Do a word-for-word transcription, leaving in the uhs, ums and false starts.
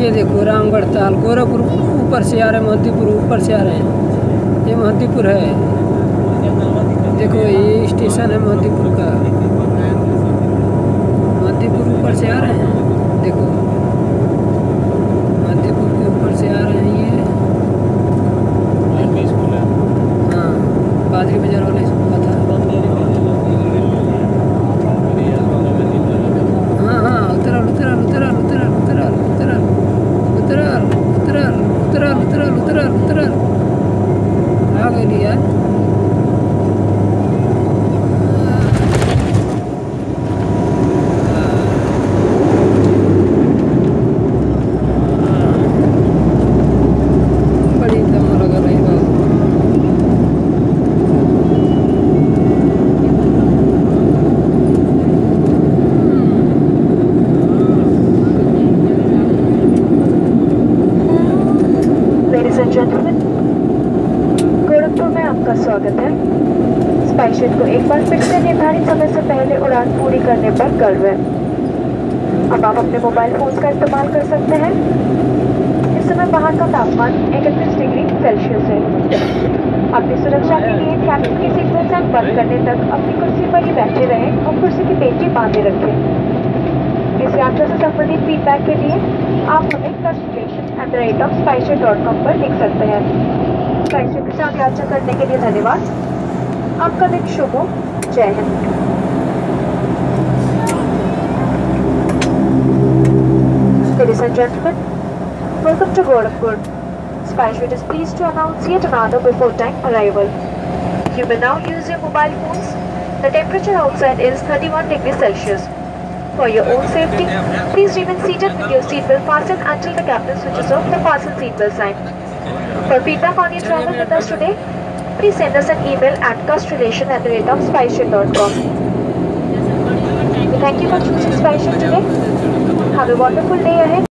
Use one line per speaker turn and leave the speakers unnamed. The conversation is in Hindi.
ये देखो रामगढ़ ताल, गोरखपुर ऊपर से आ रहे, मोहद्दीपुर ऊपर से आ रहे हैं। ये मोहद्दीपुर है, देखो ये स्टेशन है मोहद्दीपुर का। मोहद्दीपुर ऊपर से आ रहे हैं, देखो मोहद्दीपुर के ऊपर से आ रहे हैं ये। हाँ, बादरी बाजार वाला स्कूल था। हाँ हाँ, उतरल उतरल उतरल उतरल उतरल उतरल उतरल उतरल उतरल उतरल उतरल उतरल आ गई यार।
गोरखपुर में आपका स्वागत है। स्पाइसजेट को एक बार फिर से निर्धारित समय से पहले उड़ान पूरी करने पर गर्व है। अब आप अपने मोबाइल फोन का इस्तेमाल कर सकते हैं। इस समय बाहर का तापमान इकतीस डिग्री सेल्सियस है। अपनी सुरक्षा के लिए कैबिन की सीट बेल्ट बंद करने तक अपनी कुर्सी पर ही बैठे रहें और कुर्सी की पेटी बांधे रखें। इस यात्रा से संबंधित फीडबैक के लिए आप हमें customer at the rate of SpiceJet dot com पर लिख सकते हैं। स्पाइसजेट के साथ यात्रा करने के लिए धन्यवाद। आपका दिन शुभ हो। जय Hind. Ladies and gentlemen, welcome to Gorakhpur. Spicejet is pleased to announce yet another before time arrival. You may now use your mobile phones. The temperature outside is thirty-one degrees Celsius. For your own safety, please remain seated with your seatbelt fastened until the captain switches off the fasten seatbelt sign. For feedback on your travel with us today, please send us an email at custrelation at the rate of spicejet dot com. We thank you for choosing Spicejet today. Have a wonderful day ahead.